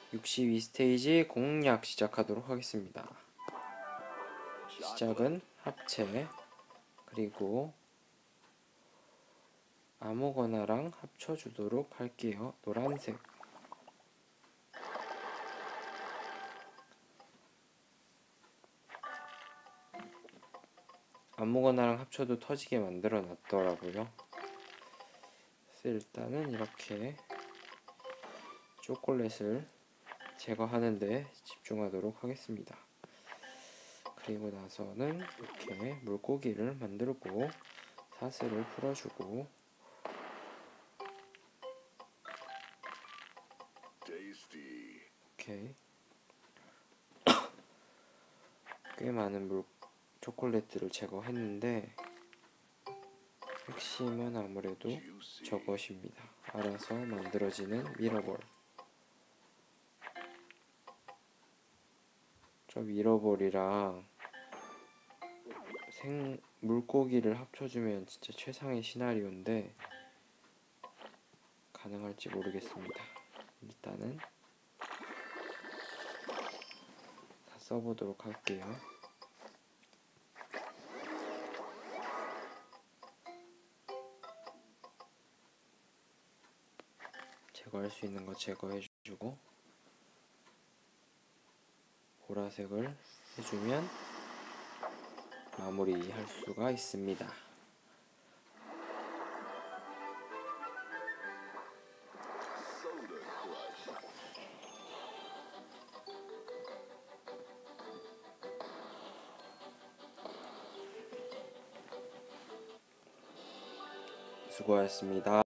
62스테이지 공략 시작하도록 하겠습니다. 시작은 합체, 그리고 아무거나랑 합쳐주도록 할게요. 노란색. 아무거나랑 합쳐도 터지게 만들어 놨더라고요. 그래서 일단은 이렇게 초콜릿을 제거하는데 집중하도록 하겠습니다. 그리고 나서는 이렇게 물고기를 만들고 사슬을 풀어주고, 이렇게 꽤 많은 초콜릿들을 제거했는데 핵심은 아무래도 저것입니다. 알아서 만들어지는 미러볼. 저 미러볼이랑 물고기를 합쳐주면 진짜 최상의 시나리오인데 가능할지 모르겠습니다. 일단은 다 써보도록 할게요. 제거할 수 있는 거 제거해주고 보라색을 해주면 마무리할 수가 있습니다. 수고하셨습니다.